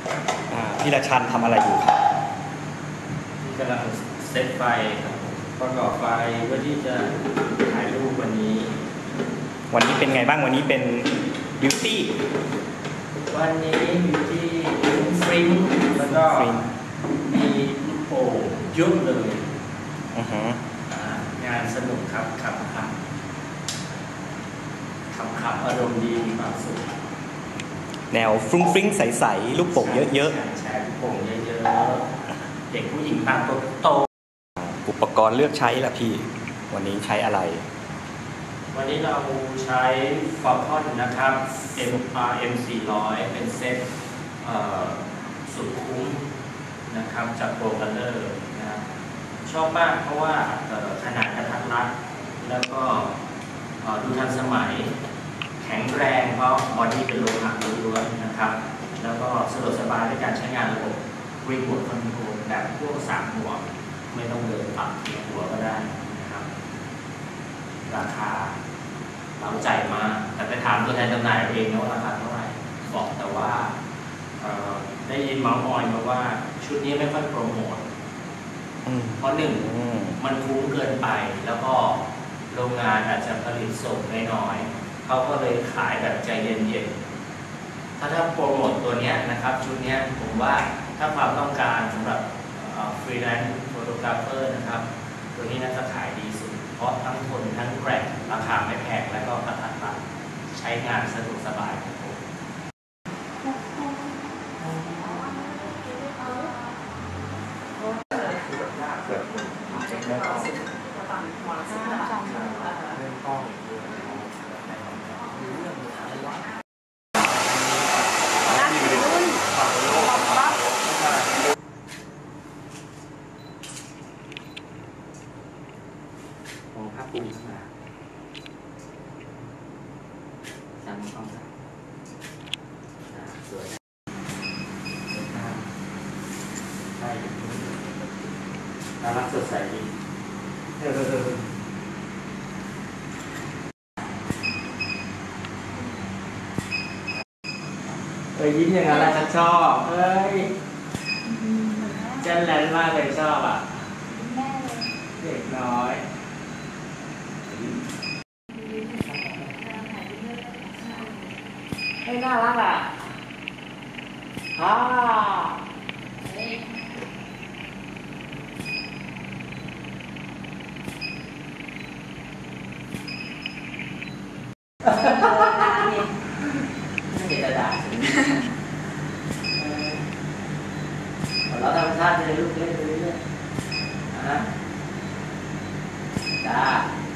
พี่ราชันทำอะไรอยู่ครับกำลังเซตไฟประกอบไฟเพื่อที่จะถ่ายรูปวันนี้เป็นไงบ้างวันนี้เป็นบิวตี้วันนี้บิวตี้ฟริ้งแล้วก็มีโอ้เยอะเลยงานสนุกครับขำอารมณ์ดีมีความสุขแนวฟรุ้งฟริ้งใสๆลูกโป่งเยอะๆใช่ลูกโป่งเยอะๆเด็กผู้หญิงตามโตอุปกรณ์เลือกใช้ละพี่วันนี้ใช้อะไรวันนี้เราใช้ Falcon นะครับ MRM 400เป็นเซ็ตสุดคุ้มนะครับจากโปรกัลเลอร์นะครับชอบมากเพราะว่าขนาดกระทัดรัดแล้วก็ดูทันสมัยแข็งแรงเพราะบอดี้เป็นโลหะล้วนๆนะครับแล้วก็สะดวกสบายในการใช้งานระบบรีโมทคอนโทรลแบบพวก3 หัวไม่ต้องเดินปรับหัวก็ได้นะครับราคาเราใจมากแต่ไปถามตัวแทนจำหน่ายเองนะว่าราคาเท่าไหร่บอกแต่ว่าได้ยินเมาส์มอยมาว่าชุดนี้ไม่ค่อยโปรโมทเพราะมันคุ้มเกินไปแล้วก็โรงงานอาจจะผลิตส่งน้อยๆเขาก็เลยขายแบบใจเย็นๆถ้าโปรโมทตัวนี้นะครับชุดนี้ผมว่าถ้าความต้องการสำหรับฟรีแลนซ์โฟโตกราฟเฟอร์นะครับตัวนี้น่าจะขายดีสุดเพราะทั้งทนทั้งแกร่งราคาไม่แพงและก็กระทัดรัดใช้งานสะดวกสบายครับผมภาพปูขึ้นมาซ้ำต้องสวยใช่น่ารักสดใสดียิ้มอย่างนั้นแหละฉันชอบเฮ้ยเจนแลนด์มากเลยชอบอ่ะเด็กน้อยให้น่ารักอ่ะไม่เห็นด่าเราธรรมชาติเลยลูกเล่นไปเรื่อยๆจ้า